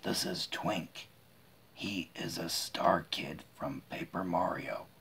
This is Twink. He is a star kid from Paper Mario.